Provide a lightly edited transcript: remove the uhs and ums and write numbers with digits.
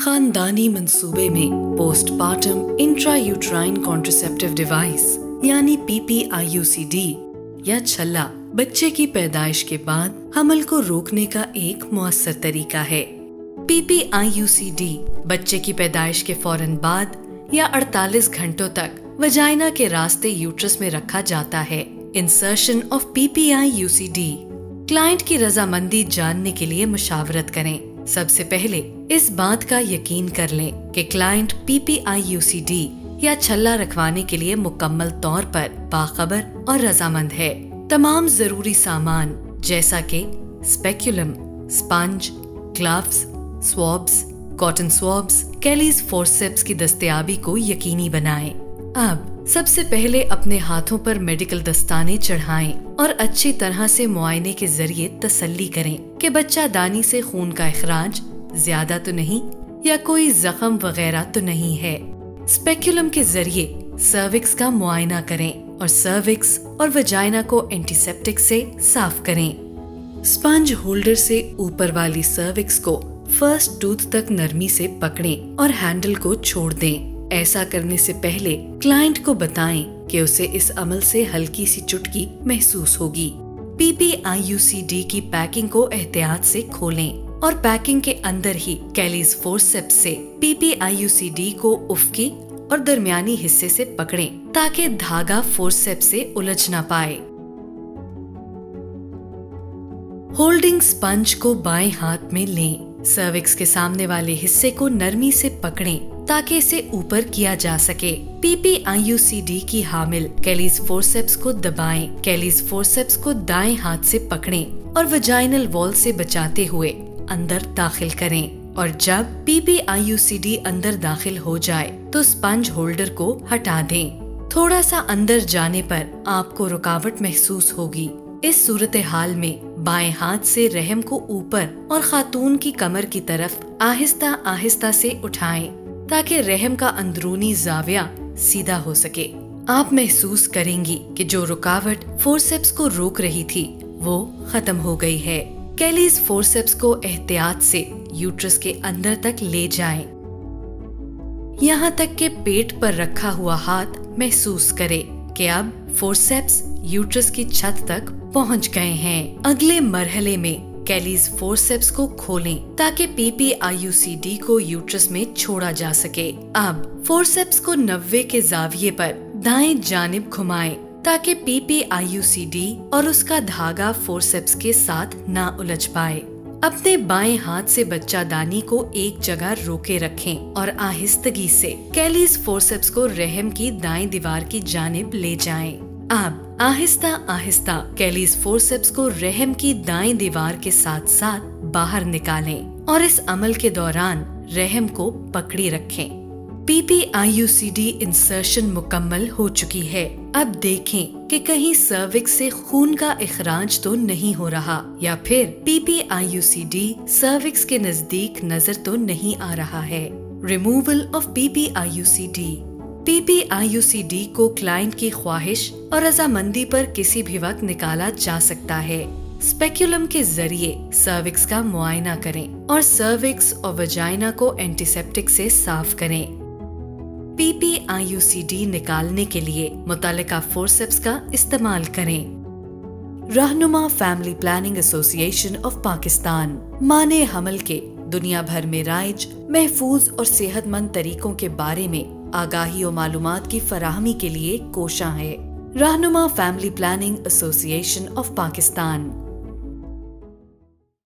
खानदानी मंसूबे में पोस्टपार्टम इंट्रायूट्राइन कॉन्ट्रासेप्टिव डिवाइस यानी PPIUCD या छल्ला बच्चे की पैदाइश के बाद हमल को रोकने का एक मुअस्सर तरीका है। PPIUCD बच्चे की पैदाइश के फौरन बाद या 48 घंटों तक वजाइना के रास्ते यूट्रस में रखा जाता है। इंसर्शन ऑफ PPIUCD क्लाइंट की रजामंदी जानने के लिए मुशावरत करें। सबसे पहले इस बात का यकीन कर लें कि क्लाइंट PPIUCD या छल्ला रखवाने के लिए मुकम्मल तौर पर बाखबर और रजामंद है। तमाम जरूरी सामान जैसा कि speculum, sponge, gloves, swabs, cotton swabs, Kelly's forceps की दस्तयाबी को यकीनी बनाएं। अब सबसे पहले अपने हाथों पर मेडिकल दस्ताने चढ़ाएं और अच्छी तरह से मुआयने के जरिए तसल्ली करें कि बच्चा दानी से खून का इखराज ज्यादा तो नहीं या कोई जख्म वगैरह तो नहीं है। स्पेक्युलम के जरिए सर्विक्स का मुआयना करें और सर्विक्स और वजाइना को एंटीसेप्टिक से साफ करें। स्पंज होल्डर से ऊपर वाली सर्विक्स को फर्स्ट टूथ तक नरमी से पकड़ें और हैंडल को छोड़ दें। ऐसा करने से पहले क्लाइंट को बताएं कि उसे इस अमल से हल्की सी चुटकी महसूस होगी। PPIUCD की पैकिंग को एहतियात से खोलें और पैकिंग के अंदर ही केलीज फोर्सेप्स से PPIUCD को उफकी और दरमियानी हिस्से से पकड़ें ताकि धागा फोर्सेप्स से उलझ ना पाए। होल्डिंग स्पंज को बाएं हाथ में लें। सर्विक्स के सामने वाले हिस्से को नरमी से पकड़ें ताकि इसे ऊपर किया जा सके। PPIUCD की हामिल केलीज फोर्सेप्स को दबाएं। केलीज फोर्सेप्स को दाएं हाथ से पकड़ें और वजाइनल वॉल से बचाते हुए अंदर दाखिल करें और जब PPIUCD अंदर दाखिल हो जाए तो स्पंज होल्डर को हटा दें। थोड़ा सा अंदर जाने पर आपको रुकावट महसूस होगी। इस सूरत हाल में बाएं हाथ से रहम को ऊपर और खातून की कमर की तरफ आहिस्ता आहिस्ता से उठाएं ताकि रहम का अंदरूनी जाविया सीधा हो सके। आप महसूस करेंगी कि जो रुकावट फोर्सेप्स को रोक रही थी वो खत्म हो गई है। केलीज फोर्सेप्स को एहतियात से यूट्रस के अंदर तक ले जाएं। यहाँ तक कि पेट पर रखा हुआ हाथ महसूस करे कि अब फोर्सेप्स यूट्रस की छत तक पहुँच गए हैं। अगले मरहले में केलीज फोर्सेप्स को खोलें ताकि PPIUCD को यूट्रस में छोड़ा जा सके। अब फोर्सेप्स को 90 के जाविये पर दाएं जानिब घुमाएं ताकि PPIUCD और उसका धागा फोर्सेप्स के साथ ना उलझ पाए। अपने बाएं हाथ से बच्चादानी को एक जगह रोके रखें और आहिस्तगी से केलीज फोर्सेप्स को रहम की दाएं दीवार की जानिब ले जाएं। अब आहिस्ता आहिस्ता केलीज फोर्सेप्स को रहम की दाएं दीवार के साथ साथ बाहर निकालें और इस अमल के दौरान रहम को पकड़ी रखें। PPIUCD इंसर्शन मुकम्मल हो चुकी है। अब देखें कि कहीं सर्विक्स से खून का इखराज तो नहीं हो रहा या फिर PPIUCD सर्विक्स के नजदीक नजर तो नहीं आ रहा है। रिमूवल ऑफ PPIUCD को क्लाइंट की ख्वाहिश और रजामंदी पर किसी भी वक्त निकाला जा सकता है। स्पेक्युलम के जरिए सर्विक्स का मुआयना करें और सर्विक्स और वजाइना को एंटीसेप्टिक से साफ करें। PPIUCD निकालने के लिए मुतल्लिका फोर्सेप्स का इस्तेमाल करें। Rahnuma family planning association of Pakistan माने हमल के दुनिया भर में राइज महफूज और सेहतमंद तरीकों के बारे में आगाही और मालूमात की फराहमी के लिए कोशां है। Rahnuma family planning association of Pakistan.